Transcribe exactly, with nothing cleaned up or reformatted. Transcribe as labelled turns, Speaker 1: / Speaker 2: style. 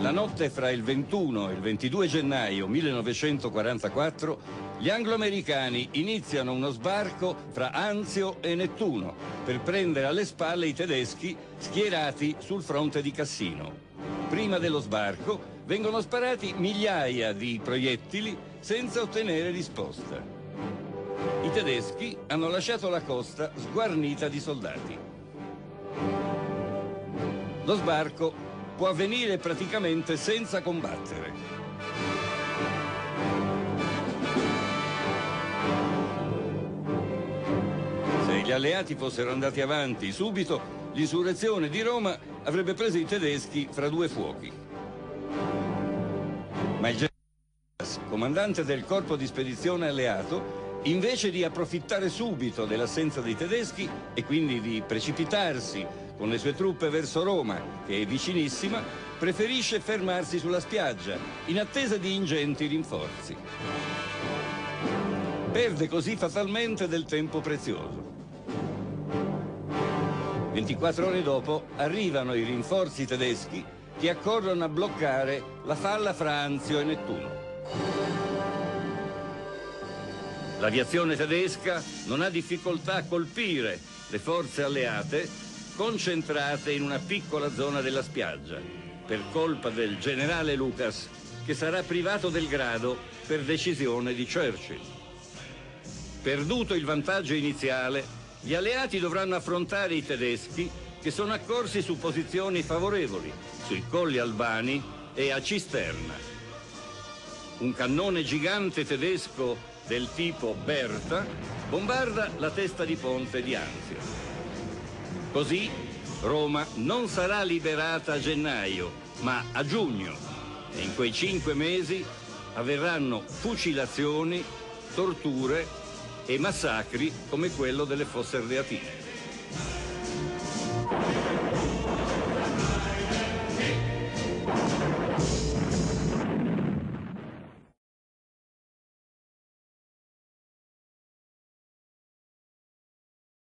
Speaker 1: La notte fra il ventuno e il ventidue gennaio millenovecentoquarantaquattro gli anglo-americani iniziano uno sbarco fra Anzio e Nettuno per prendere alle spalle i tedeschi schierati sul fronte di Cassino. Prima dello sbarco vengono sparati migliaia di proiettili senza ottenere risposta. I tedeschi hanno lasciato la costa sguarnita di soldati. Lo sbarco può avvenire praticamente senza combattere. Se gli alleati fossero andati avanti subito, l'insurrezione di Roma avrebbe preso i tedeschi fra due fuochi. Ma il generale, comandante del corpo di spedizione alleato, invece di approfittare subito dell'assenza dei tedeschi e quindi di precipitarsi con le sue truppe verso Roma, che è vicinissima, preferisce fermarsi sulla spiaggia in attesa di ingenti rinforzi. Perde così fatalmente del tempo prezioso. ventiquattro ore dopo arrivano i rinforzi tedeschi che accorrono a bloccare la falla fra Anzio e Nettuno. L'aviazione tedesca non ha difficoltà a colpire le forze alleate concentrate in una piccola zona della spiaggia, per colpa del generale Lucas, che sarà privato del grado per decisione di Churchill. Perduto il vantaggio iniziale, gli alleati dovranno affrontare i tedeschi che sono accorsi su posizioni favorevoli, sui colli albani e a Cisterna. Un cannone gigante tedesco del tipo Bertha bombarda la testa di ponte di Anzio. Così Roma non sarà liberata a gennaio, ma a giugno, e in quei cinque mesi avverranno fucilazioni, torture e massacri come quello delle Fosse Ardeatine.